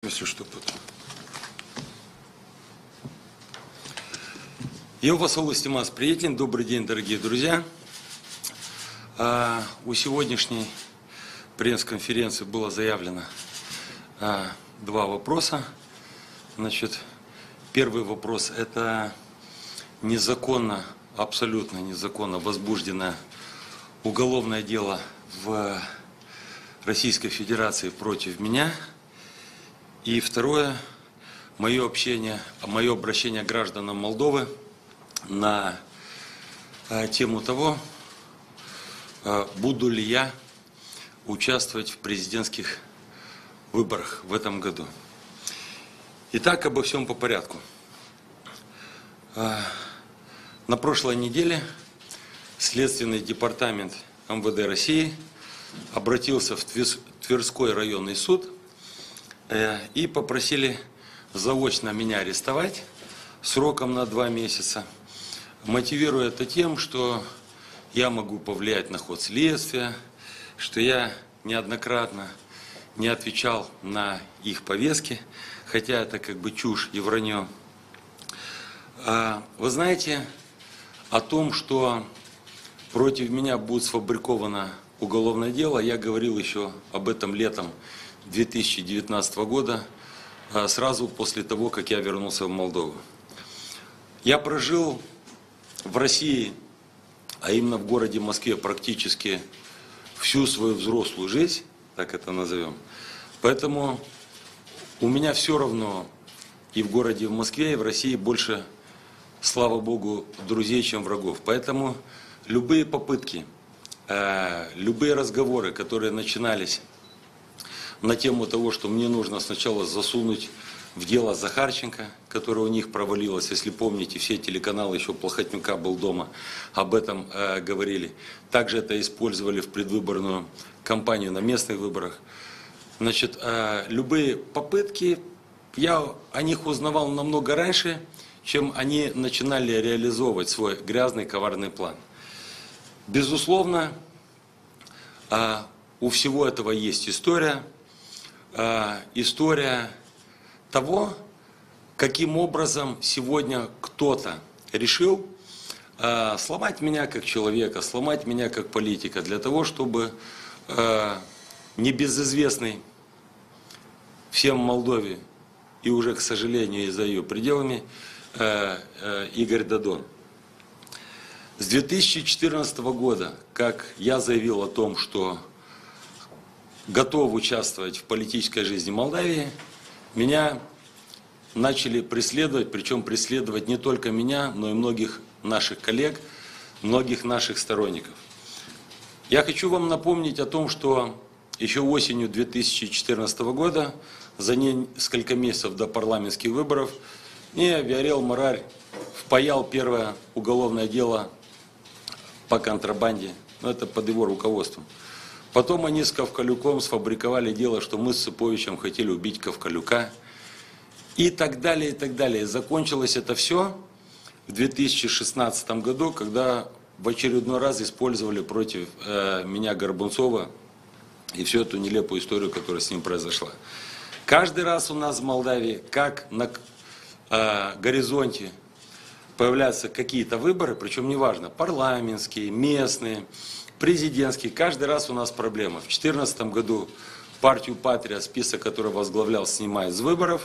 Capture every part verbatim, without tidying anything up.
если что, потом. Я у вас Стимас Приятель. Добрый день, дорогие друзья. А, у сегодняшней пресс-конференции было заявлено а, два вопроса. Значит, первый вопрос – это незаконно, абсолютно незаконно возбуждено уголовное дело в Российской Федерации против меня. И второе – мое общение, мое обращение к гражданам Молдовы на а, тему того, а, буду ли я участвовать в президентских выборах в этом году. Итак, обо всем по порядку. А, на прошлой неделе Следственный департамент эм вэ дэ России обратился в Тверской районный суд э, и попросили заочно меня арестовать сроком на два месяца, мотивируя это тем, что я могу повлиять на ход следствия, что я неоднократно не отвечал на их повестки, хотя это как бы чушь и вранье. А, вы знаете о том, что против меня будет сфабриковано уголовное дело, я говорил еще об этом летом две тысячи девятнадцатого года, сразу после того, как я вернулся в Молдову. Я прожил в России, а именно в городе Москве, практически всю свою взрослую жизнь, так это назовем. Поэтому у меня все равно и в городе в Москве, и в России больше, слава Богу, друзей, чем врагов. Поэтому любые попытки, любые разговоры, которые начинались на тему того, что мне нужно сначала засунуть в дело Захарченко, которое у них провалилось, если помните, все телеканалы, еще Плохотнюка был дома, об этом э, говорили. Также это использовали в предвыборную кампанию на местных выборах. Значит, э, любые попытки, я о них узнавал намного раньше, чем они начинали реализовывать свой грязный, коварный план. Безусловно, э, у всего этого есть история. Э, история того, каким образом сегодня кто-то решил э, сломать меня как человека, сломать меня как политика, для того, чтобы э, небезызвестный всем в Молдове и уже, к сожалению, и за ее пределами э, э, Игорь Додон. С две тысячи четырнадцатого года, как я заявил о том, что готов участвовать в политической жизни Молдавии, меня начали преследовать, причем преследовать не только меня, но и многих наших коллег, многих наших сторонников. Я хочу вам напомнить о том, что еще осенью две тысячи четырнадцатого года, за несколько месяцев до парламентских выборов, мне Виорел Мораль впаял первое уголовное дело по контрабанде, но это под его руководством. Потом они с Ковкалюком сфабриковали дело, что мы с Цыповичем хотели убить Ковкалюка. И так далее, и так далее. Закончилось это все в две тысячи шестнадцатом году, когда в очередной раз использовали против э, меня Горбунцова и всю эту нелепую историю, которая с ним произошла. Каждый раз у нас в Молдавии, как на э, горизонте появляются какие-то выборы, причем неважно, парламентские, местные, президентский, каждый раз у нас проблема. В две тысячи четырнадцатом году партию «Патрия», список, который возглавлял, снимает с выборов.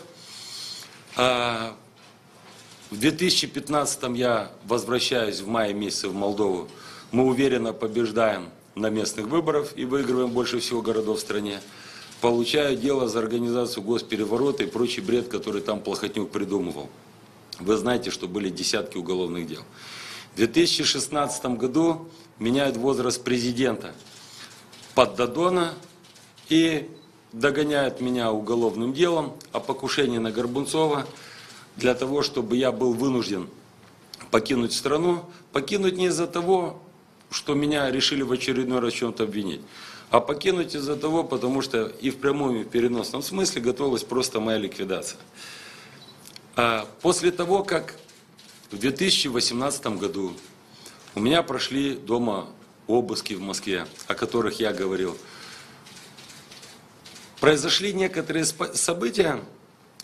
В две тысячи пятнадцатом я возвращаюсь в мае месяце в Молдову. Мы уверенно побеждаем на местных выборах и выигрываем больше всего городов в стране. Получаю дело за организацию госпереворота и прочий бред, который там Плохотнюк придумывал. Вы знаете, что были десятки уголовных дел. В две тысячи шестнадцатом году меняют возраст президента под Додона и догоняют меня уголовным делом о покушении на Горбунцова для того, чтобы я был вынужден покинуть страну. Покинуть не из-за того, что меня решили в очередной раз в чем-то обвинить, а покинуть из-за того, потому что и в прямом, и в переносном смысле готовилась просто моя ликвидация. А после того, как в две тысячи восемнадцатом году у меня прошли дома обыски в Москве, о которых я говорил, произошли некоторые события,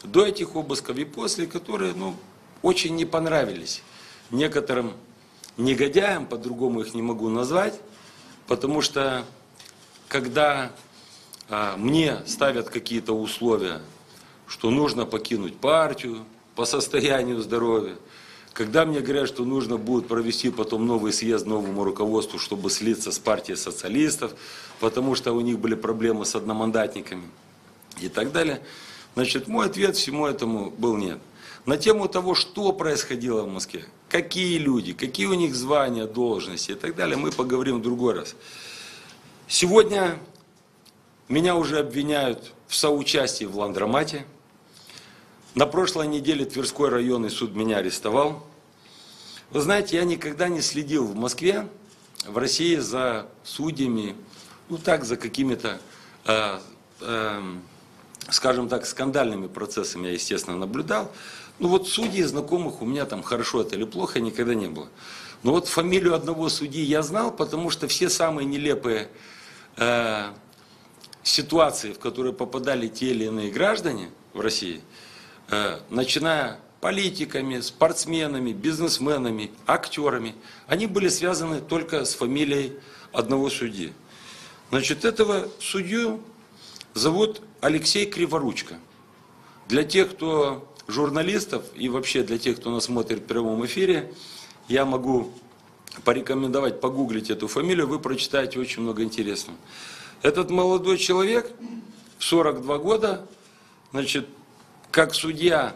до этих обысков и после, которые, ну, очень не понравились некоторым негодяям, по-другому их не могу назвать, потому что когда а, мне ставят какие-то условия, что нужно покинуть партию по состоянию здоровья, когда мне говорят, что нужно будет провести потом новый съезд новому руководству, чтобы слиться с партией социалистов, потому что у них были проблемы с одномандатниками и так далее, значит, мой ответ всему этому был нет. На тему того, что происходило в Москве, какие люди, какие у них звания, должности и так далее, мы поговорим в другой раз. Сегодня меня уже обвиняют в соучастии в ландромате. На прошлой неделе Тверской районный суд меня арестовал. Вы знаете, я никогда не следил в Москве, в России за судьями, ну так, за какими-то, э, э, скажем так, скандальными процессами я, естественно, наблюдал. Ну вот судей знакомых у меня там хорошо это или плохо никогда не было. Но вот фамилию одного судьи я знал, потому что все самые нелепые э, ситуации, в которые попадали те или иные граждане в России, начиная политиками, спортсменами, бизнесменами, актерами, они были связаны только с фамилией одного судьи. Значит, этого судью зовут Алексей Криворучко. Для тех, кто журналистов и вообще для тех, кто нас смотрит в прямом эфире, я могу порекомендовать погуглить эту фамилию, вы прочитаете очень много интересного. Этот молодой человек в сорок два года, значит, как судья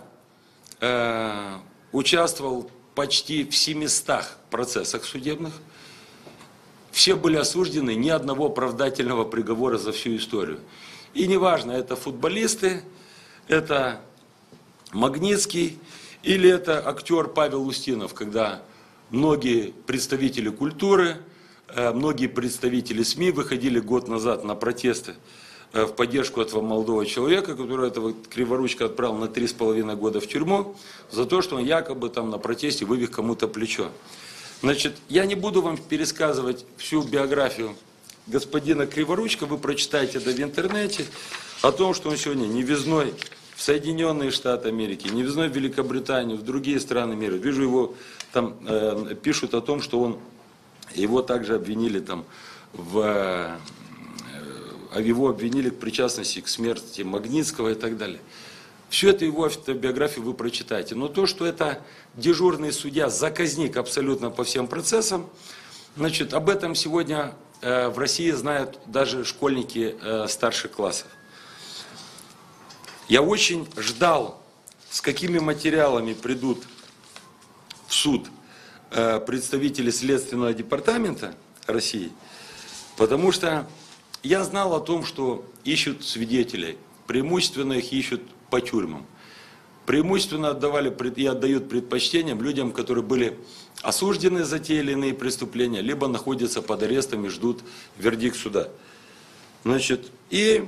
э, участвовал почти в семистах процессах судебных. Все были осуждены, ни одного оправдательного приговора за всю историю. И неважно, это футболисты, это Магнитский или это актер Павел Устинов, когда многие представители культуры, э, многие представители СМИ выходили год назад на протесты в поддержку этого молодого человека, который этого Криворучка отправил на три с половиной года в тюрьму, за то, что он якобы там на протесте вывих кому-то плечо. Значит, я не буду вам пересказывать всю биографию господина Криворучка, вы прочитаете это в интернете, о том, что он сегодня не визной в Соединенные Штаты Америки, не визной в Великобританию, в другие страны мира. Вижу его, там э, пишут о том, что он, его также обвинили там в... а его обвинили в причастности к смерти Магнитского и так далее. Все это его автобиографию вы прочитаете. Но то, что это дежурный судья, заказник абсолютно по всем процессам, значит, об этом сегодня э, в России знают даже школьники э, старших классов. Я очень ждал, с какими материалами придут в суд э, представители Следственного департамента России, потому что я знал о том, что ищут свидетелей, преимущественно их ищут по тюрьмам. Преимущественно отдавали и отдают предпочтением людям, которые были осуждены за те или иные преступления, либо находятся под арестом и ждут вердикт суда. Значит, и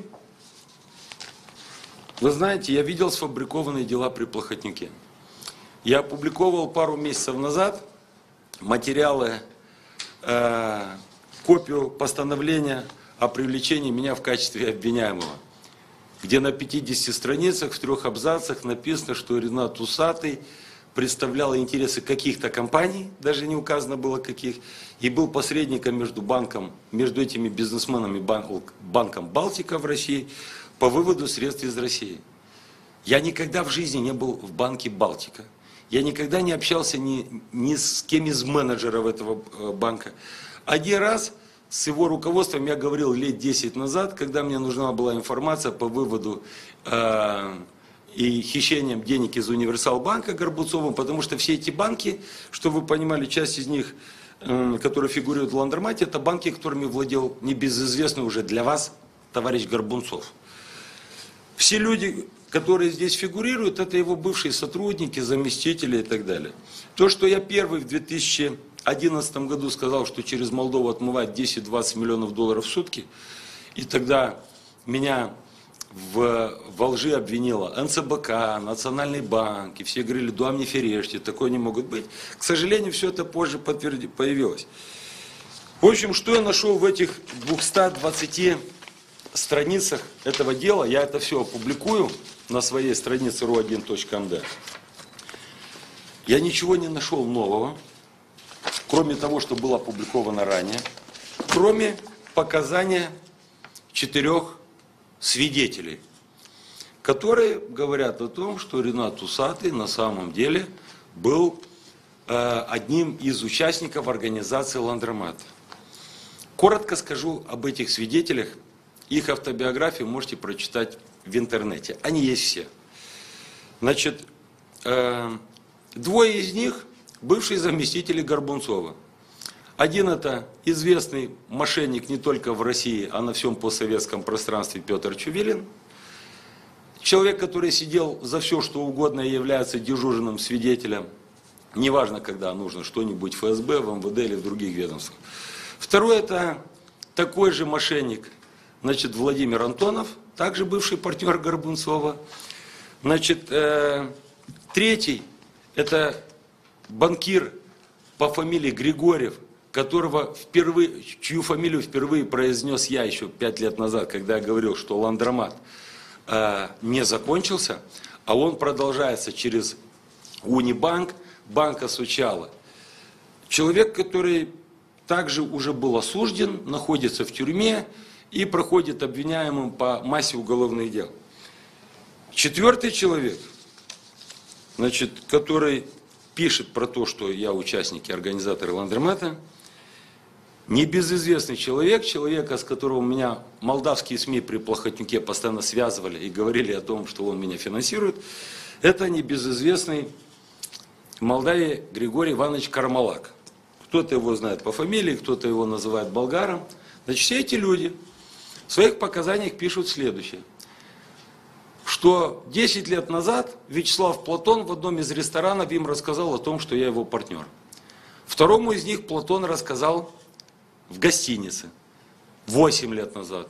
вы знаете, я видел сфабрикованные дела при Плохотнюке. Я опубликовал пару месяцев назад материалы, э, копию постановления о привлечении меня в качестве обвиняемого, где на пятидесяти страницах в трех абзацах написано, что Ренат Усатый представлял интересы каких-то компаний, даже не указано было каких, и был посредником между банком, между этими бизнесменами банком Балтика в России по выводу средств из России. Я никогда в жизни не был в банке Балтика. Я никогда не общался ни, ни с кем из менеджеров этого банка. Один раз с его руководством я говорил лет десять назад, когда мне нужна была информация по выводу э, и хищением денег из Универсалбанка Горбуцовым, потому что все эти банки, что вы понимали, часть из них, э, которые фигурируют в ландромате, это банки, которыми владел небезызвестный уже для вас товарищ Горбунцов. Все люди, которые здесь фигурируют, это его бывшие сотрудники, заместители и так далее. То, что я первый в две тысячи одиннадцатом году сказал, что через Молдову отмывать десять-двадцать миллионов долларов в сутки, и тогда меня в, во лжи обвинила эн цэ бэ ка, Национальный банк, и все говорили, да мне ферешьте, такое не могут быть. К сожалению, все это позже подтверди, появилось. В общем, что я нашел в этих двухстах двадцати страницах этого дела, я это все опубликую на своей странице ру один точка эм дэ. Я ничего не нашел нового, кроме того, что было опубликовано ранее, кроме показания четырех свидетелей, которые говорят о том, что Ринат Усатый на самом деле был э, одним из участников организации Ландромата. Коротко скажу об этих свидетелях. Их автобиографии можете прочитать в интернете. Они есть все. Значит, э, двое из них бывшие заместители Горбунцова. Один это известный мошенник не только в России, а на всем постсоветском пространстве Петр Чувилин. Человек, который сидел за все, что угодно и является дежурным свидетелем. Неважно, когда нужно что-нибудь в эф эс бэ, в эм вэ дэ или в других ведомствах. Второй это такой же мошенник, значит, Владимир Антонов, также бывший партнер Горбунцова. Значит, э, третий это банкир по фамилии Григорьев, которого впервые, чью фамилию впервые произнес я еще пять лет назад, когда я говорил, что Ландромат э, не закончился, а он продолжается через Унибанк, банк Осучала. Человек, который также уже был осужден, находится в тюрьме и проходит обвиняемым по массе уголовных дел. Четвертый человек, значит, который пишет про то, что я участник и организатор Ландромата, небезызвестный человек, человека, с которого меня молдавские СМИ при Плохотнюке постоянно связывали и говорили о том, что он меня финансирует, это небезызвестный в Молдавии Григорий Иванович Кармалак. Кто-то его знает по фамилии, кто-то его называет болгаром. Значит, все эти люди в своих показаниях пишут следующее. Что десять лет назад Вячеслав Платон в одном из ресторанов им рассказал о том, что я его партнер. Второму из них Платон рассказал в гостинице восемь лет назад.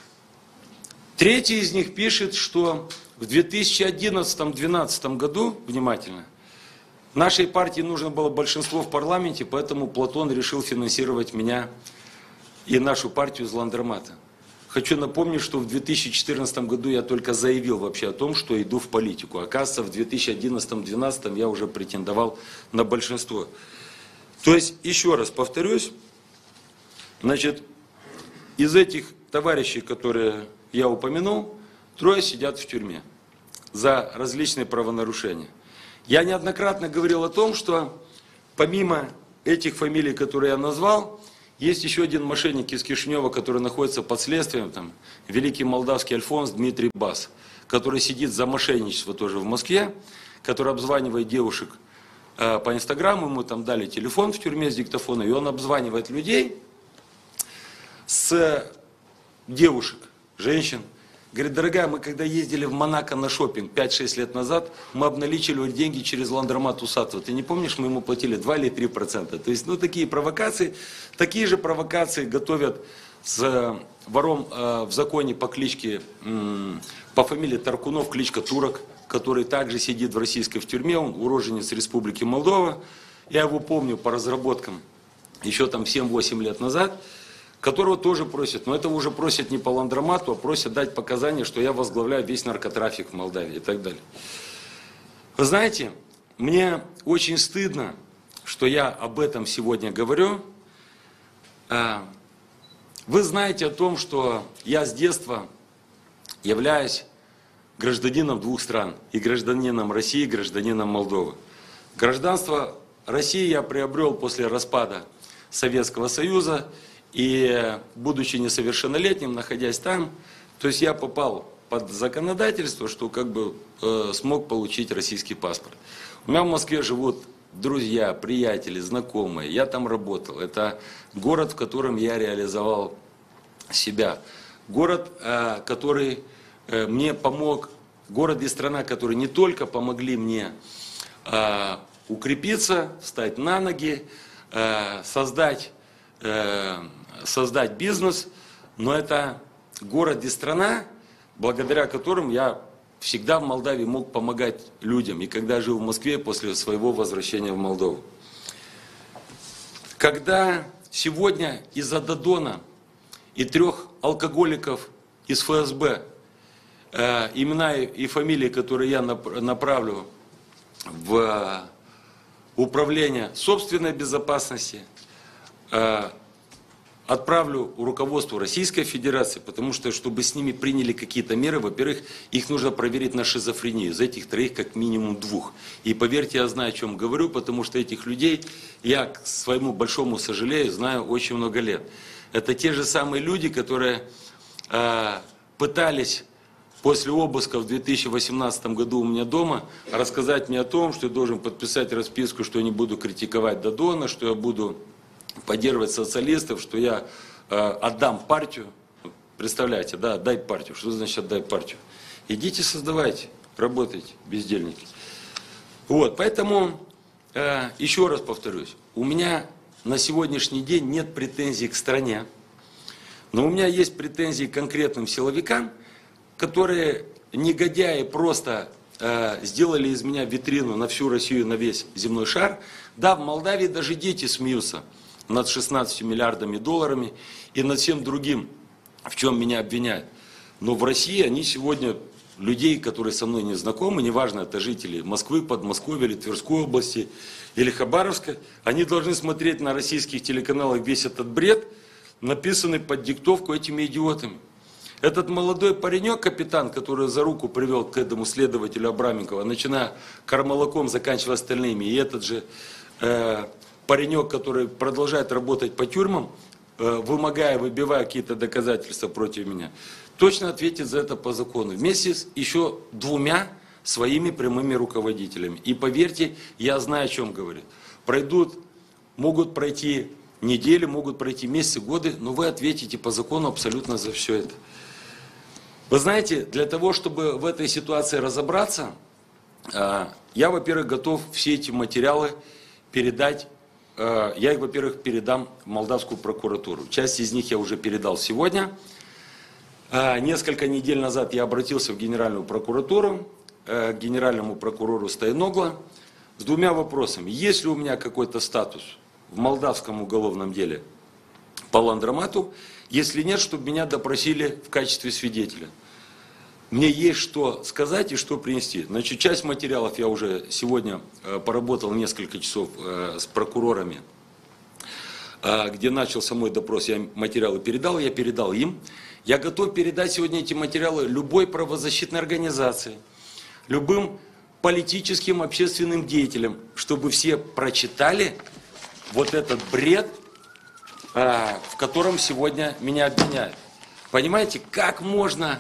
Третий из них пишет, что в две тысячи одиннадцатом-двенадцатом году, внимательно, нашей партии нужно было большинство в парламенте, поэтому Платон решил финансировать меня и нашу партию из Ландромата. Хочу напомнить, что в две тысячи четырнадцатом году я только заявил вообще о том, что иду в политику. Оказывается, в две тысячи одиннадцатом-двенадцатом я уже претендовал на большинство. То есть, еще раз повторюсь, значит, из этих товарищей, которые я упомянул, трое сидят в тюрьме за различные правонарушения. Я неоднократно говорил о том, что помимо этих фамилий, которые я назвал, есть еще один мошенник из Кишинева, который находится под следствием, там, великий молдавский альфонс Дмитрий Бас, который сидит за мошенничество тоже в Москве, который обзванивает девушек э, по инстаграму, ему там дали телефон в тюрьме с диктофоном, и он обзванивает людей с девушек, женщин. Говорит, дорогая, мы когда ездили в Монако на шопинг пять-шесть лет назад, мы обналичивали деньги через Ландромат Усатого. Ты не помнишь, мы ему платили два или три процента. То есть, ну, такие провокации, такие же провокации готовят с вором э, в законе по кличке, э, по фамилии Таркунов, кличка Турок, который также сидит в российской в тюрьме, он уроженец Республики Молдова. Я его помню по разработкам еще там семь-восемь лет назад, которого тоже просят, но это уже просят не по Ландромату, а просят дать показания, что я возглавляю весь наркотрафик в Молдавии и так далее. Вы знаете, мне очень стыдно, что я об этом сегодня говорю. Вы знаете о том, что я с детства являюсь гражданином двух стран, и гражданином России, и гражданином Молдовы. Гражданство России я приобрел после распада Советского Союза, и будучи несовершеннолетним, находясь там, то есть я попал под законодательство, что как бы э, смог получить российский паспорт. У меня в Москве живут друзья, приятели, знакомые, я там работал. Это город, в котором я реализовал себя. Город, э, который э, мне помог, город и страна, которые не только помогли мне э, укрепиться, встать на ноги, э, создать... Э, создать бизнес, но это город и страна, благодаря которым я всегда в Молдавии мог помогать людям, и когда жил в Москве после своего возвращения в Молдову. Когда сегодня из-за Додона и трех алкоголиков из эф эс бэ э, имена и фамилии, которые я направлю в управление собственной безопасности, э, отправлю руководству Российской Федерации, потому что, чтобы с ними приняли какие-то меры, во-первых, их нужно проверить на шизофрению. Из этих троих как минимум двух. И поверьте, я знаю, о чем говорю, потому что этих людей я, к своему большому сожалению, знаю очень много лет. Это те же самые люди, которые э, пытались после обыска в две тысячи восемнадцатом году у меня дома рассказать мне о том, что я должен подписать расписку, что я не буду критиковать Додона, что я буду поддерживать социалистов, что я э, отдам партию. Представляете, да, отдай партию. Что значит отдай партию? Идите, создавайте, работайте, бездельники. Вот, поэтому, э, еще раз повторюсь, у меня на сегодняшний день нет претензий к стране, но у меня есть претензии к конкретным силовикам, которые, негодяи, просто э, сделали из меня витрину на всю Россию, на весь земной шар. Да, в Молдавии даже дети смеются над шестнадцатью миллиардами долларами и над всем другим, в чем меня обвиняют. Но в России они сегодня, людей, которые со мной не знакомы, неважно, это жители Москвы, Подмосковья или Тверской области, или Хабаровска, они должны смотреть на российских телеканалах весь этот бред, написанный под диктовку этими идиотами. Этот молодой паренек, капитан, который за руку привел к этому следователю Абраменкова, начиная Кармалаком, заканчивая остальными, и этот же э, паренек, который продолжает работать по тюрьмам, э, вымогая, выбивая какие-то доказательства против меня, точно ответит за это по закону. Вместе с еще двумя своими прямыми руководителями. И поверьте, я знаю, о чем говорю. Пройдут, могут пройти недели, могут пройти месяцы, годы, но вы ответите по закону абсолютно за все это. Вы знаете, для того, чтобы в этой ситуации разобраться, я, во-первых, готов все эти материалы передать, я их, во-первых, передам в молдавскую прокуратуру. Часть из них я уже передал сегодня. Несколько недель назад я обратился в Генеральную прокуратуру, к генеральному прокурору Стояногла с двумя вопросами. Есть ли у меня какой-то статус в молдавском уголовном деле по ландромату? Если нет, чтобы меня допросили в качестве свидетеля. Мне есть что сказать и что принести. Значит, часть материалов я уже сегодня поработал несколько часов с прокурорами, где начался мой допрос. Я материалы передал, я передал им. Я готов передать сегодня эти материалы любой правозащитной организации, любым политическим, общественным деятелям, чтобы все прочитали вот этот бред, в котором сегодня меня обвиняют. Понимаете, как можно...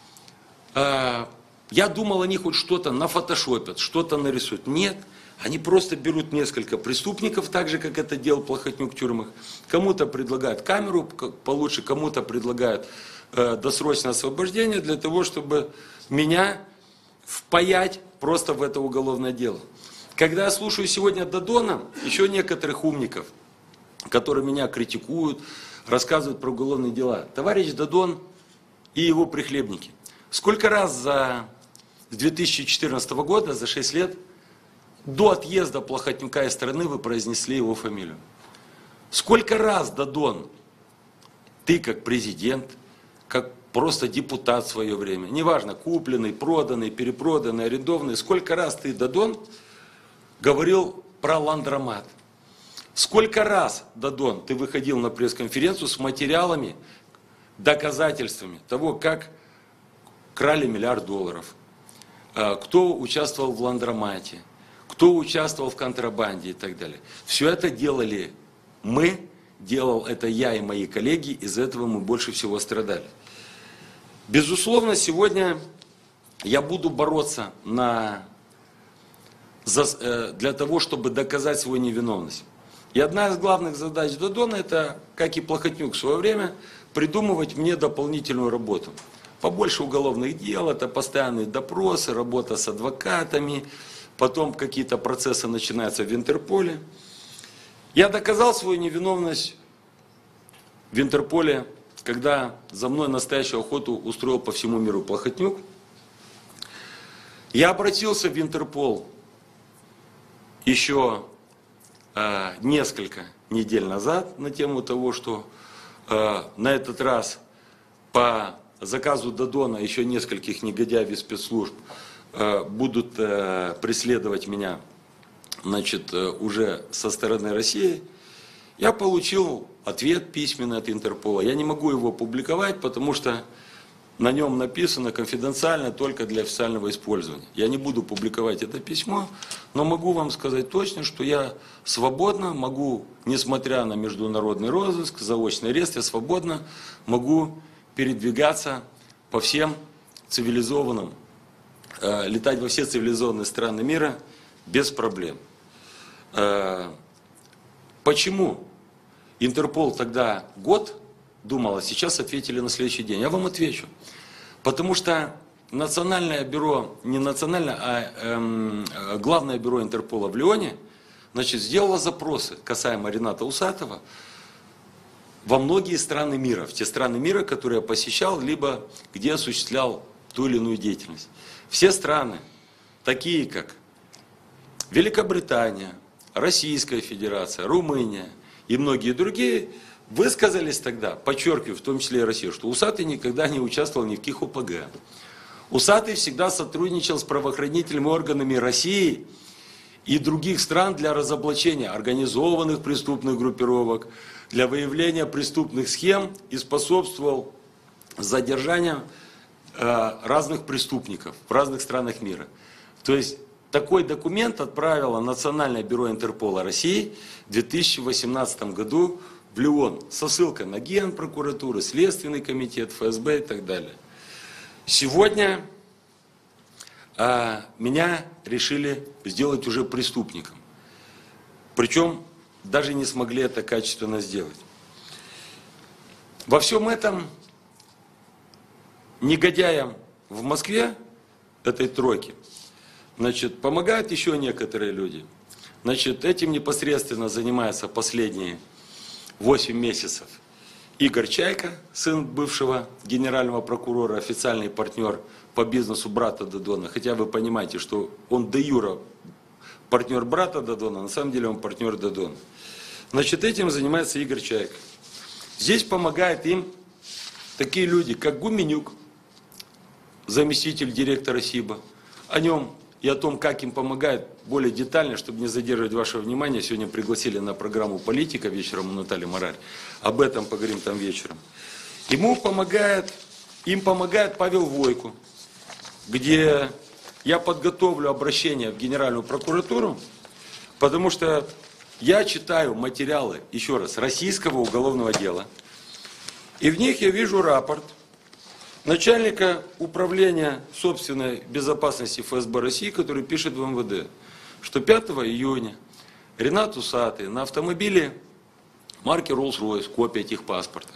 Я думал, они хоть что-то нафотошопят, что-то нарисуют. Нет, они просто берут несколько преступников, так же, как это делал Плохотнюк в тюрьмах. Кому-то предлагают камеру получше, кому-то предлагают досрочное освобождение для того, чтобы меня впаять просто в это уголовное дело. Когда я слушаю сегодня Додона, еще некоторых умников, которые меня критикуют, рассказывают про уголовные дела. Товарищ Додон и его прихлебники. Сколько раз за, с две тысячи четырнадцатого года, за шесть лет, до отъезда Плохотнюка из страны вы произнесли его фамилию? Сколько раз, Додон, ты как президент, как просто депутат в свое время, неважно, купленный, проданный, перепроданный, арендованный, сколько раз ты, Додон, говорил про ландромат? Сколько раз, Додон, ты выходил на пресс-конференцию с материалами, доказательствами того, как крали миллиард долларов, кто участвовал в ландромате, кто участвовал в контрабанде и так далее. Все это делали мы, делал это я и мои коллеги, из-за этого мы больше всего страдали. Безусловно, сегодня я буду бороться на, за, для того, чтобы доказать свою невиновность. И одна из главных задач Додона, это, как и Плохотнюк в свое время, придумывать мне дополнительную работу. Побольше уголовных дел, это постоянные допросы, работа с адвокатами, потом какие-то процессы начинаются в Интерполе. Я доказал свою невиновность в Интерполе, когда за мной настоящую охоту устроил по всему миру Плохотнюк. Я обратился в Интерпол еще э, несколько недель назад на тему того, что э, на этот раз по заказу Додона еще нескольких негодяев из спецслужб будут преследовать меня, значит, уже со стороны России, я получил ответ письменный от Интерпола. Я не могу его публиковать, потому что на нем написано конфиденциально только для официального использования. Я не буду публиковать это письмо, но могу вам сказать точно, что я свободно могу, несмотря на международный розыск, заочный арест, я свободно могу передвигаться по всем цивилизованным, э, летать во все цивилизованные страны мира без проблем. Э, почему Интерпол тогда год думал, а сейчас ответили на следующий день? Я вам отвечу. Потому что национальное бюро, не национальное, а эм, главное бюро Интерпола в Лионе, значит, сделало запросы касаемо Рената Усатова во многие страны мира, в те страны мира, которые я посещал, либо где осуществлял ту или иную деятельность. Все страны, такие как Великобритания, Российская Федерация, Румыния и многие другие, высказались тогда, подчеркиваю, в том числе и Россия, что Усатый никогда не участвовал ни в каких ОПГ. Усатый всегда сотрудничал с правоохранительными органами России и других стран для разоблачения организованных преступных группировок, для выявления преступных схем и способствовал задержанию э, разных преступников в разных странах мира. То есть такой документ отправило Национальное бюро Интерпола России в две тысячи восемнадцатом году в Лион со ссылкой на Генпрокуратуру, Следственный комитет, эф эс бэ и так далее. Сегодня э, меня решили сделать уже преступником. Причем даже не смогли это качественно сделать. Во всем этом негодяям в Москве, этой тройке, значит, помогают еще некоторые люди. Значит, этим непосредственно занимается последние восемь месяцев Игорь Чайка, сын бывшего генерального прокурора, официальный партнер по бизнесу брата Додона. Хотя вы понимаете, что он де юра партнер брата Додона, на самом деле он партнер Додона. Значит, этим занимается Игорь Чайка. Здесь помогают им такие люди, как Гуменюк, заместитель директора СИБа. О нем и о том, как им помогает, более детально, чтобы не задерживать ваше внимание. Сегодня пригласили на программу «Политика» вечером у Натальи Мораль. Об этом поговорим там вечером. Ему помогает, им помогает Павел Войко, где я подготовлю обращение в Генеральную прокуратуру, потому что я читаю материалы, еще раз, российского уголовного дела, и в них я вижу рапорт начальника управления собственной безопасности эф эс бэ России, который пишет в эм вэ дэ, что пятого июня Ренат Усатый на автомобиле марки Rolls-Royce, копия техпаспорта,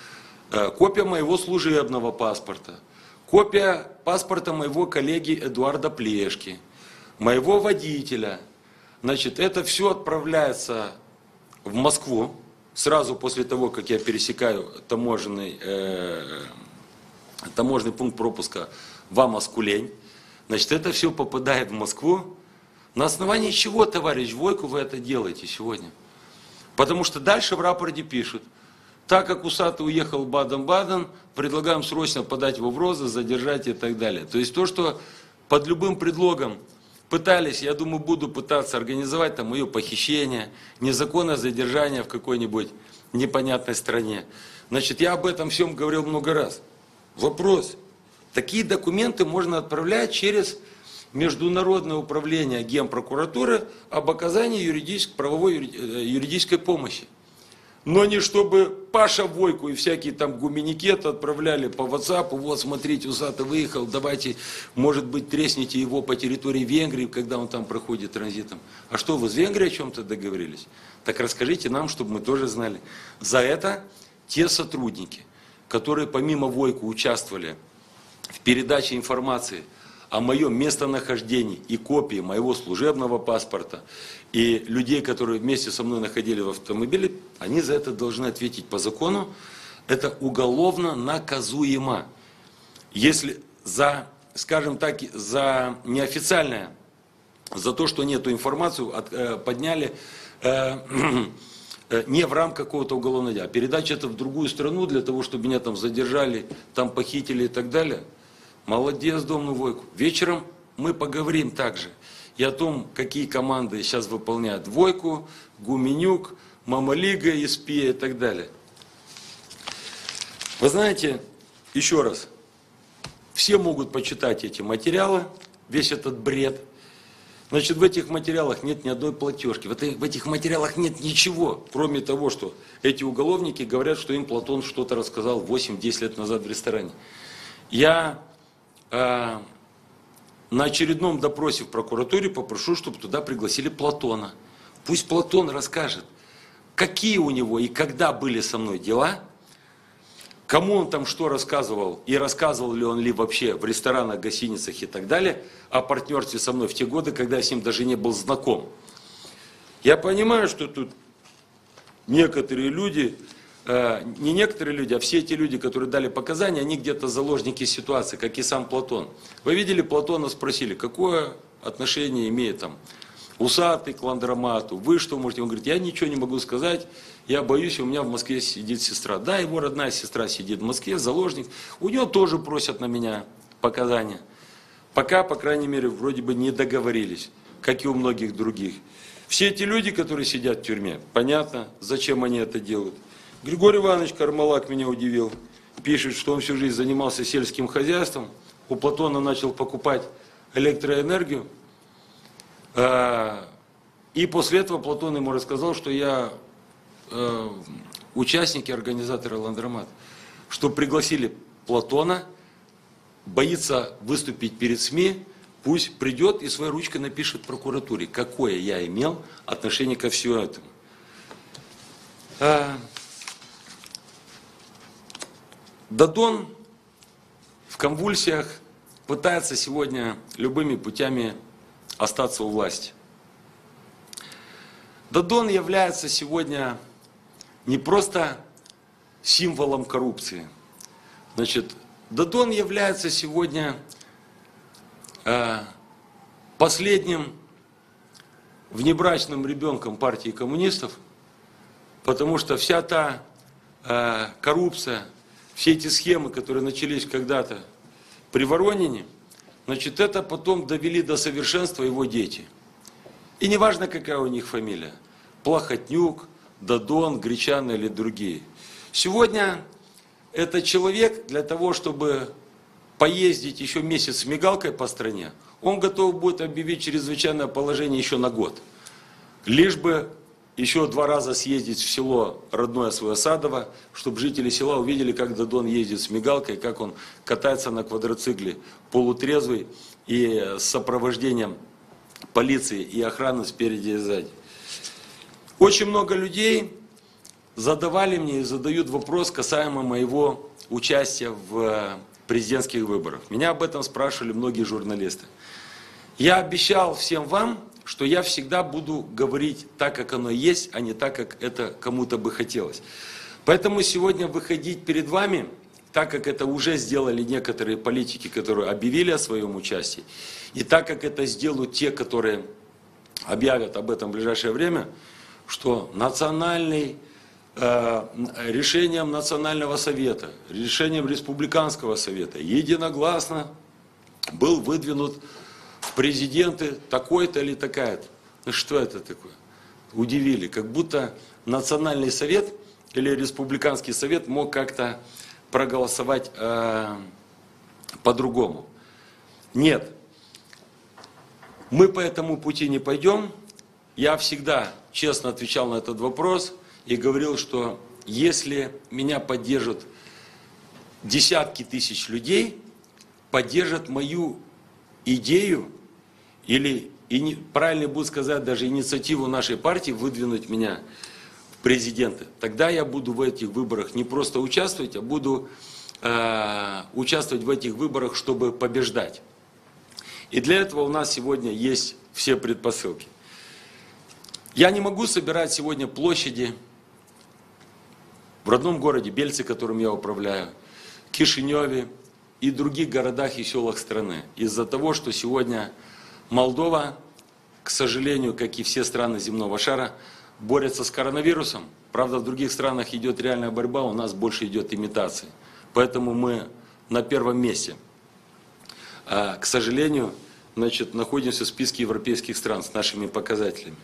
копия моего служебного паспорта, копия паспорта моего коллеги Эдуарда Плешки, моего водителя. Значит, это все отправляется в Москву сразу после того, как я пересекаю таможенный, э, таможенный пункт пропуска в Амаскулень. Значит, это все попадает в Москву. На основании чего, товарищ Войко, вы это делаете сегодня? Потому что дальше в рапорте пишут: так как Усатый уехал в Баден-Баден, предлагаем срочно подать его в розыск, задержать и так далее. То есть то, что под любым предлогом пытались, я думаю, буду пытаться организовать там мое похищение, незаконное задержание в какой-нибудь непонятной стране. Значит, я об этом всем говорил много раз. Вопрос. Такие документы можно отправлять через Международное управление Генпрокуратуры об оказании юридической, правовой юридической помощи. Но не чтобы Паша Войко и всякие там гуменикеты отправляли по ватсапу: вот смотрите, Усатый выехал, давайте, может быть, тресните его по территории Венгрии, когда он там проходит транзитом. А что, вы с Венгрией о чем-то договорились? Так расскажите нам, чтобы мы тоже знали. За это те сотрудники, которые помимо Войко участвовали в передаче информации о моем местонахождении и копии моего служебного паспорта, и людей, которые вместе со мной находили в автомобиле, они за это должны ответить по закону. Это уголовно наказуемо. Если за, скажем так, за неофициальное, за то, что нету информации, от, э, подняли э, не в рамках какого-то уголовного дела, а передать это в другую страну для того, чтобы меня там задержали, там похитили и так далее. Молодец, Домну Войку. Вечером мы поговорим также и о том, какие команды сейчас выполняют Войку, Гуменюк, Мамалига, Испия и так далее. Вы знаете, еще раз, все могут почитать эти материалы, весь этот бред. Значит, в этих материалах нет ни одной платежки, в, этой, в этих материалах нет ничего, кроме того, что эти уголовники говорят, что им Платон что-то рассказал восемь-десять лет назад в ресторане. Я э, на очередном допросе в прокуратуре попрошу, чтобы туда пригласили Платона. Пусть Платон расскажет, какие у него и когда были со мной дела, кому он там что рассказывал, и рассказывал ли он ли вообще в ресторанах, гостиницах и так далее, о партнерстве со мной в те годы, когда я с ним даже не был знаком. Я понимаю, что тут некоторые люди, э, не некоторые люди, а все эти люди, которые дали показания, они где-то заложники ситуации, как и сам Платон. Вы видели, Платона спросили, какое отношение имеет там Усатый к Ландромату, вы что можете? Он говорит, я ничего не могу сказать, я боюсь, у меня в Москве сидит сестра. Да, его родная сестра сидит в Москве, заложник. У нее тоже просят на меня показания. Пока, по крайней мере, вроде бы не договорились, как и у многих других. Все эти люди, которые сидят в тюрьме, понятно, зачем они это делают. Григорий Иванович Кармалак меня удивил. Пишет, что он всю жизнь занимался сельским хозяйством. У Платона начал покупать электроэнергию. И после этого Платон ему рассказал, что я э, участники, организаторы Ландромат, что пригласили Платона, боится выступить перед СМИ, пусть придет и своей ручкой напишет прокуратуре, какое я имел отношение ко всему этому. А, Дадон в конвульсиях пытается сегодня любыми путями остаться у власти. Дадон является сегодня не просто символом коррупции. Значит, Дадон является сегодня э, последним внебрачным ребенком партии коммунистов, потому что вся та э, коррупция, все эти схемы, которые начались когда-то при Воронине, значит, это потом довели до совершенства его дети. И неважно, какая у них фамилия. Плохотнюк, Дадон, Гречан или другие. Сегодня этот человек для того, чтобы поездить еще месяц с мигалкой по стране, он готов будет объявить чрезвычайное положение еще на год. Лишь бы еще два раза съездить в село родное свое Садово, чтобы жители села увидели, как Дадон ездит с мигалкой, как он катается на квадроцикле полутрезвый и с сопровождением полиции и охраны спереди и сзади. Очень много людей задавали мне и задают вопрос касаемо моего участия в президентских выборах. Меня об этом спрашивали многие журналисты. Я обещал всем вам, что я всегда буду говорить так, как оно есть, а не так, как это кому-то бы хотелось. Поэтому сегодня выходить перед вами, так как это уже сделали некоторые политики, которые объявили о своем участии, и так как это сделают те, которые объявят об этом в ближайшее время, что национальный, э, решением Национального совета, решением Республиканского совета единогласно был выдвинут в президенты такой-то или такая-то. Ну что это такое? Удивили, как будто Национальный совет или Республиканский совет мог как-то проголосовать э, по-другому. Нет. Мы по этому пути не пойдем. Я всегда честно отвечал на этот вопрос и говорил, что если меня поддержат десятки тысяч людей, поддержат мою идею, или, и, правильно будет сказать, даже инициативу нашей партии выдвинуть меня в президенты, тогда я буду в этих выборах не просто участвовать, а буду э, участвовать в этих выборах, чтобы побеждать. И для этого у нас сегодня есть все предпосылки. Я не могу собирать сегодня площади в родном городе Бельце, которым я управляю, Кишиневе и других городах и селах страны. Из-за того, что сегодня Молдова, к сожалению, как и все страны земного шара, борются с коронавирусом. Правда, в других странах идет реальная борьба, у нас больше идет имитация. Поэтому мы на первом месте. А, к сожалению, значит, находимся в списке европейских стран с нашими показателями.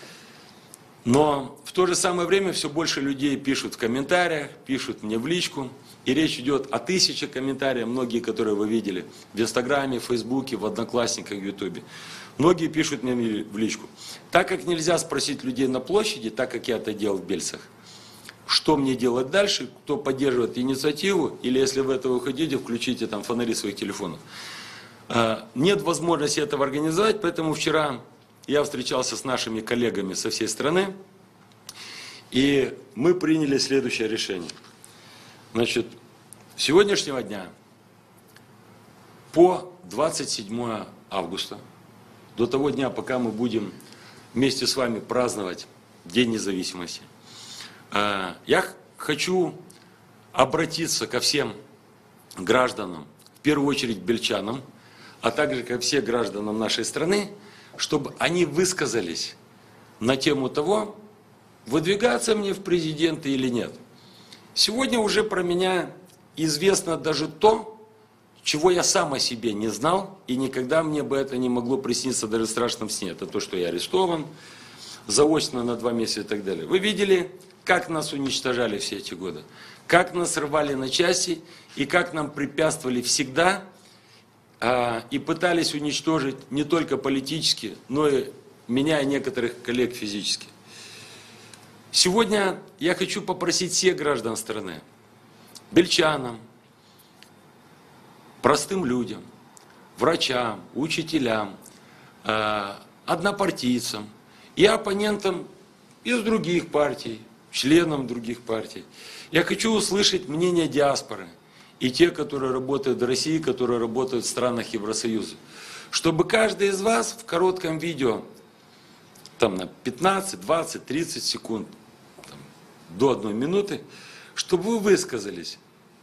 Но в то же самое время все больше людей пишут в комментариях, пишут мне в личку. И речь идет о тысячах комментариев, многие, которые вы видели в Инстаграме, в Фейсбуке, в Одноклассниках, в Ютубе. Многие пишут мне в личку. Так как нельзя спросить людей на площади, так как я это делал в Бельцах, что мне делать дальше, кто поддерживает инициативу, или если вы этого хотите, включите там фонари своих телефонов. Нет возможности этого организовать, поэтому вчера я встречался с нашими коллегами со всей страны, и мы приняли следующее решение. Значит, с сегодняшнего дня по двадцать седьмое августа, до того дня, пока мы будем вместе с вами праздновать День независимости, я хочу обратиться ко всем гражданам, в первую очередь бельчанам, а также ко всем гражданам нашей страны, чтобы они высказались на тему того, выдвигаться мне в президенты или нет. Сегодня уже про меня известно даже то, чего я сам о себе не знал, и никогда мне бы это не могло присниться даже в страшном сне. Это то, что я арестован, заочно на два месяца и так далее. Вы видели, как нас уничтожали все эти годы, как нас рвали на части, и как нам препятствовали всегда, а, и пытались уничтожить не только политически, но и меня и некоторых коллег физически. Сегодня я хочу попросить всех граждан страны, бельчанам, простым людям, врачам, учителям, однопартийцам и оппонентам из других партий, членам других партий. Я хочу услышать мнение диаспоры и те, которые работают в России, которые работают в странах Евросоюза, чтобы каждый из вас в коротком видео, там на пятнадцать, двадцать, тридцать секунд, до одной минуты, чтобы вы высказались,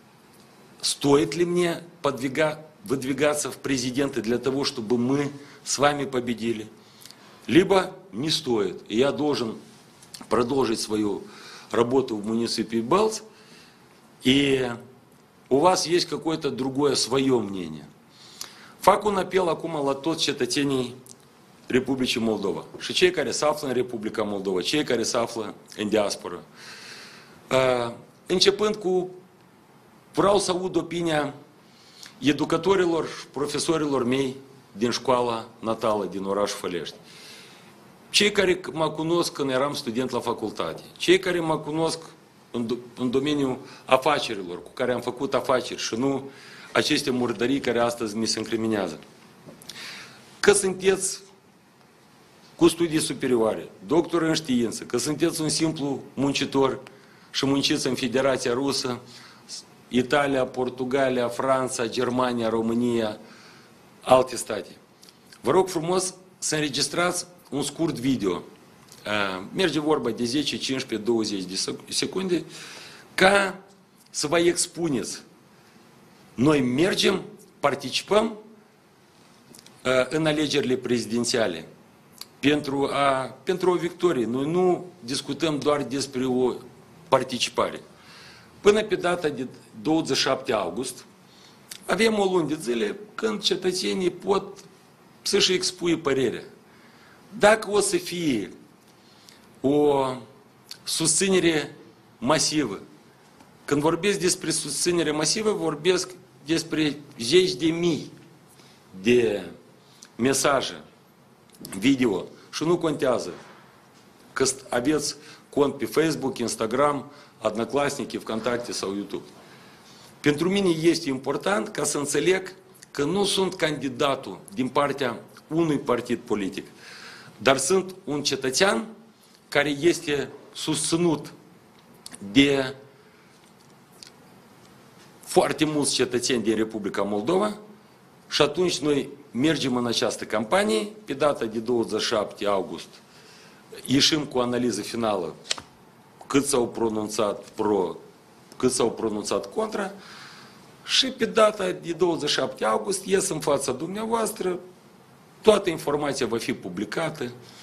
стоит ли мне подвига, выдвигаться в президенты для того, чтобы мы с вами победили, либо не стоит, и я должен продолжить свою работу в муниципе Белц, и у вас есть какое-то другое свое мнение. Факу напел акума тот четатеней Републики Молдова. Шичейкаре сафлă Република Молдова, чейкаре сафlă în diaspora. Începând cu, vreau să aud opinia educatorilor și profesorilor mei din școala natală, din orașul Fălești. Cei care mă cunosc când eram student la facultate, cei care mă cunosc în, în domeniul afacerilor, cu care am făcut afaceri și nu aceste murdării care astăzi mi se încriminează. Că sunteți cu studii superioare, doctor în știință, că sunteți un simplu muncitor și munciți în Federația Rusă, Italia, Portugalia, Franța, Germania, România, alte state. Vă rog frumos să înregistrați un scurt video. Merge vorba de zece, cincisprezece, douăzeci de secunde, ca să vă expuneți. Noi mergem, participăm în alegerile prezidențiale pentru, a, pentru o victorie. Noi nu discutăm doar despre o participare. Până pe data de douăzeci și șapte august avem o lună de zile când cetățenii pot să-și expui părerea. Dacă o să fie o susținere masivă, când vorbesc despre susținere masivă, vorbesc despre zeci de mii de mesaje video și nu contează că aveți cont pe Facebook, Instagram, Одноклассники, ВКонтакте sau YouTube. Pentru mine este important ca să înțeleg că nu sunt candidatul din partea unui partid politic, dar sunt un cetățean care este susținut de foarte mulți cetățeni din Republica Moldova și atunci noi mergem în această campanie, pe data de douăzeci și șapte august ieșim cu analiză finală cât s-au pronunțat pro, cât s-au pronunțat contra și pe data de douăzeci și șapte august ies în fața dumneavoastră, toată informația va fi publicată,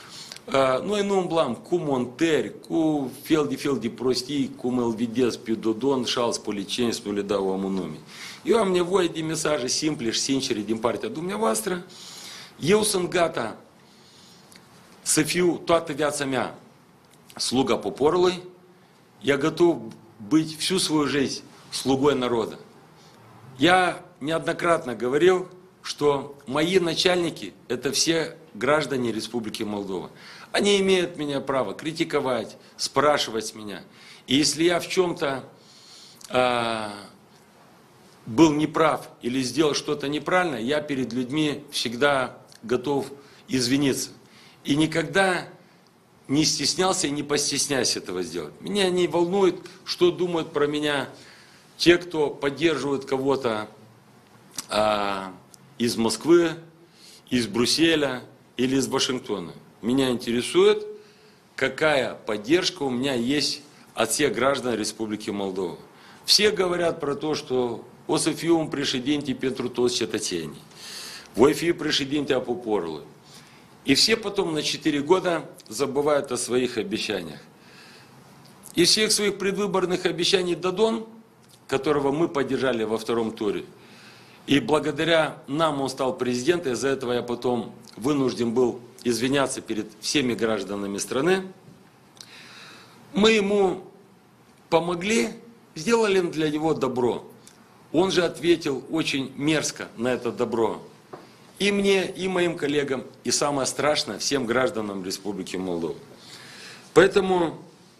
Noi nu umblam cu monteri, cu fel de fel de prostii, cum îl vedeți pe Dodon și alți politicieni, să nu le dau omul nume. Eu am nevoie de mesaje simple și sincere din partea dumneavoastră. Eu sunt gata să fiu toată viața mea слуга poporului. Я готов быть всю свою жизнь слугой народа. Я неоднократно говорил, что мои начальники – это все граждане Республики Молдова. Они имеют меня право критиковать, спрашивать меня. И если я в чем-то э, был неправ или сделал что-то неправильно, я перед людьми всегда готов извиниться. И никогда не стеснялся и не постесняюсь этого сделать. Меня не волнует, что думают про меня те, кто поддерживает кого-то а, из Москвы, из Брюсселя или из Вашингтона. Меня интересует, какая поддержка у меня есть от всех граждан Республики Молдова. Все говорят про то, что о să fiu un președinte pentru toți cetățenii. Voi fi președinte a poporului. И все потом на четыре года забывают о своих обещаниях. Из всех своих предвыборных обещаний Додон, которого мы поддержали во втором туре, и благодаря нам он стал президентом, из-за этого я потом вынужден был извиняться перед всеми гражданами страны, мы ему помогли, сделали для него добро. Он же ответил очень мерзко на это добро. И мне, и моим коллегам, и самое страшное, всем гражданам Республики Молдова. Поэтому,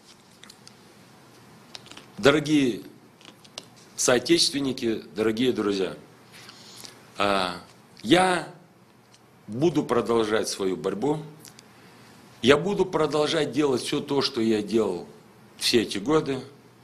дорогие соотечественники, дорогие друзья, я буду продолжать свою борьбу. Я буду продолжать делать все то, что я делал все эти годы.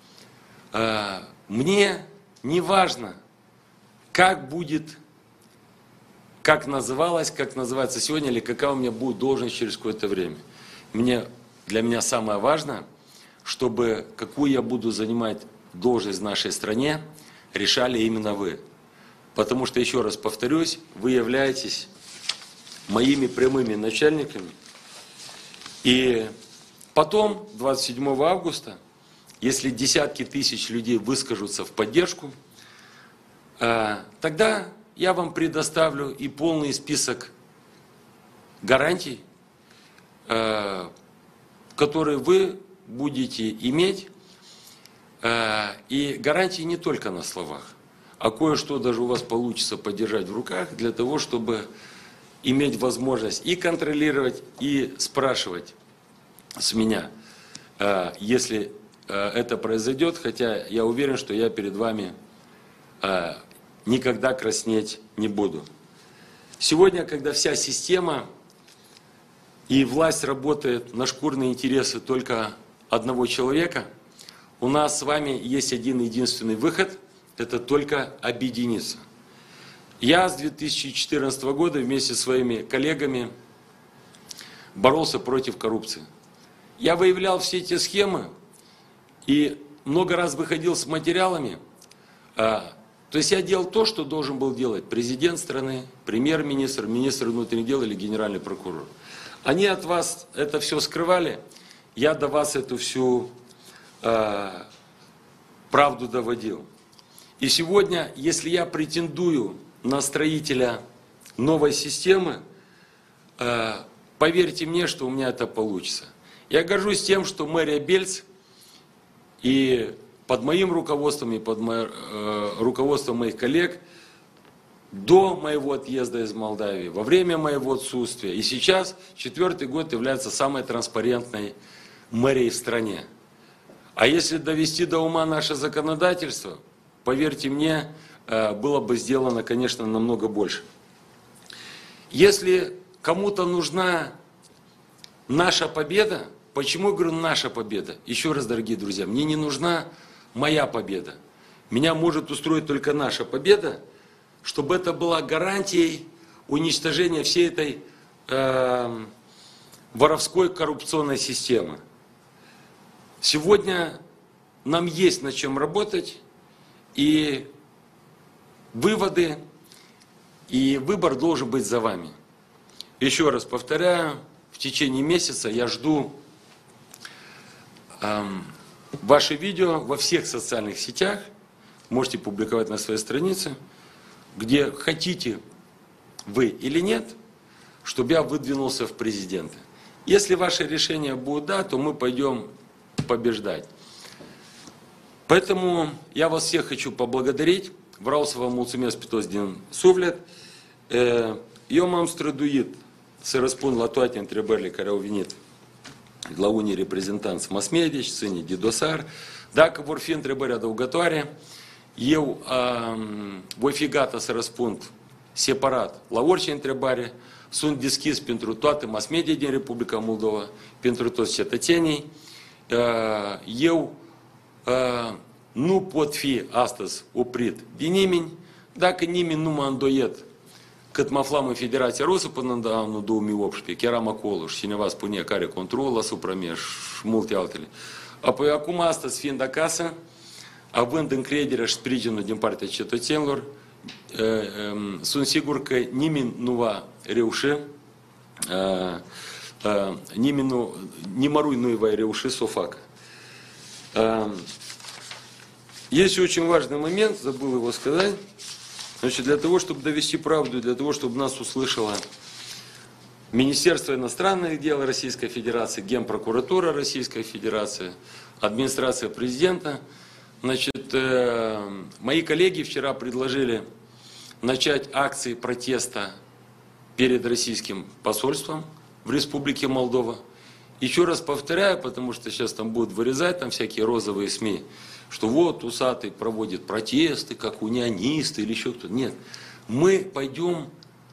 Мне не важно, как будет, как называлось, как называется сегодня, или какая у меня будет должность через какое-то время. Мне, для меня самое важное, чтобы какую я буду занимать должность в нашей стране, решали именно вы. Потому что, еще раз повторюсь, вы являетесь моими прямыми начальниками. И потом, двадцать седьмого августа, если десятки тысяч людей выскажутся в поддержку, тогда я вам предоставлю и полный список гарантий, которые вы будете иметь. И гарантии не только на словах, а кое-что даже у вас получится подержать в руках для того, чтобы иметь возможность и контролировать, и спрашивать с меня, если это произойдет, хотя я уверен, что я перед вами никогда краснеть не буду. Сегодня, когда вся система и власть работает на шкурные интересы только одного человека, у нас с вами есть один единственный выход – это только объединиться. Я с две тысячи четырнадцатого года вместе со своими коллегами боролся против коррупции. Я выявлял все эти схемы и много раз выходил с материалами. То есть я делал то, что должен был делать президент страны, премьер-министр, министр внутренних дел или генеральный прокурор. Они от вас это все скрывали, я до вас эту всю э, правду доводил. И сегодня, если я претендую на строителя новой системы, э, поверьте мне, что у меня это получится. Я горжусь тем, что мэрия Бельц и под моим руководством и под мо... э, руководством моих коллег до моего отъезда из Молдавии, во время моего отсутствия и сейчас четвертый год является самой транспарентной мэрией в стране. А если довести до ума наше законодательство, поверьте мне, э, было бы сделано, конечно, намного больше. Если кому-то нужна наша победа, почему я говорю наша победа? Еще раз, дорогие друзья, мне не нужна моя победа. Меня может устроить только наша победа, чтобы это была гарантией уничтожения всей этой э, воровской коррупционной системы. Сегодня нам есть над чем работать, и выводы, и выбор должен быть за вами. Еще раз повторяю, в течение месяца я жду эм, ваши видео во всех социальных сетях. Можете публиковать на своей странице, где хотите вы или нет, чтобы я выдвинулся в президенты. Если ваше решение будет да, то мы пойдем побеждать. Поэтому я вас всех хочу поблагодарить. Vreau să vă mulțumesc pe toți din suflet. Eu m-am străduit să răspund la toate întrebările care au venit la unii reprezentanți mass media și ține de dosar. Dacă vor fi întrebări adăugătoare, eu um, voi fi gata să răspund separat la orice întrebare. Sunt deschis pentru toate mass media din Republica Moldova, pentru toți cetățenii. Eu nu pot fi astăzi oprit de nimeni, dacă nimeni nu m-a îndoiet cât mă aflam în Federația Rusă până în anul două mii optsprezece, chiar am acolo și cineva spunea că are control asupra mea și multe altele. Apoi acum astăzi, fiind acasă, având încrederea și sprijinul din partea cetățenilor, sunt sigur că nimeni nu va reuși, nimeni nu, nimărui nu va reuși să o facă. Есть очень важный момент, забыл его сказать. Значит, для того, чтобы довести правду, для того, чтобы нас услышало Министерство иностранных дел Российской Федерации, Генпрокуратура Российской Федерации, администрация президента, значит, мои коллеги вчера предложили начать акции протеста перед российским посольством в Республике Молдова. Еще раз повторяю, потому что сейчас там будут вырезать там всякие розовые СМИ, что вот Усатый проводит протесты, как унионисты или еще кто-то. Нет, мы пойдем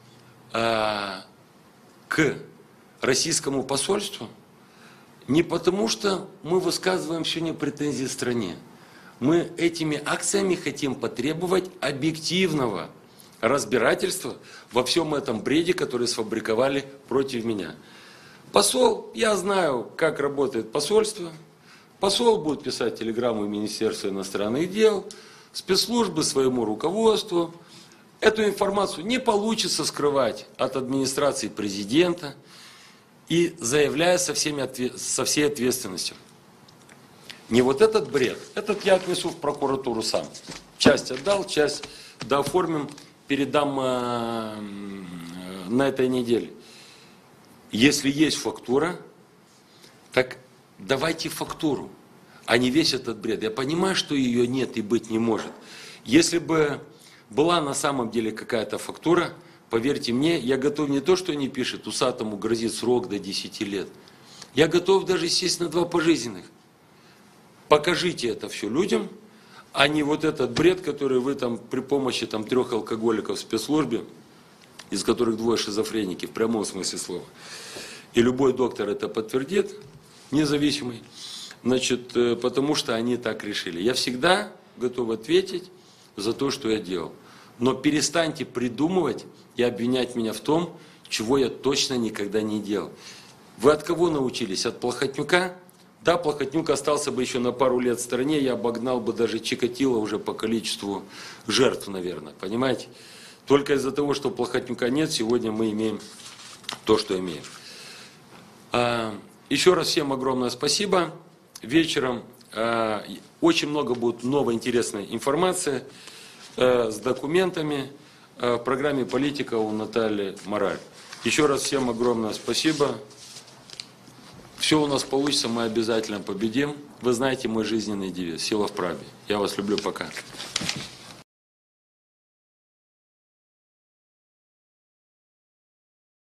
а, к российскому посольству не потому, что мы высказываем сегодня претензии стране. Мы этими акциями хотим потребовать объективного разбирательства во всем этом бреде, который сфабриковали против меня. Посол, я знаю, как работает посольство. Посол будет писать телеграмму Министерству иностранных дел, спецслужбы своему руководству. Эту информацию не получится скрывать от администрации президента и заявляя со, всеми, со всей ответственностью. Не вот этот бред, этот я отнесу в прокуратуру сам. Часть отдал, часть дооформим, передам э, на этой неделе. Если есть фактура, так давайте фактуру, а не весь этот бред. Я понимаю, что ее нет и быть не может. Если бы была на самом деле какая-то фактура, поверьте мне, я готов не то, что они пишут, Усатому грозит срок до десяти лет. Я готов даже сесть на два пожизненных. Покажите это все людям, а не вот этот бред, который вы там при помощи там, трех алкоголиков в спецслужбе, из которых двое шизофреники, в прямом смысле слова. И любой доктор это подтвердит, независимый, значит, потому что они так решили. Я всегда готов ответить за то, что я делал. Но перестаньте придумывать и обвинять меня в том, чего я точно никогда не делал. Вы от кого научились? От Плохотнюка? Да, Плохотнюк остался бы еще на пару лет в стороне, я обогнал бы даже Чикатило уже по количеству жертв, наверное, понимаете? Только из-за того, что Плохотнюка нет, сегодня мы имеем то, что имеем. Еще раз всем огромное спасибо. Вечером очень много будет новой интересной информации с документами в программе «Политика» у Натальи Мораль. Еще раз всем огромное спасибо. Все у нас получится, мы обязательно победим. Вы знаете мой жизненный девиз. Сила в правде. Я вас люблю, пока.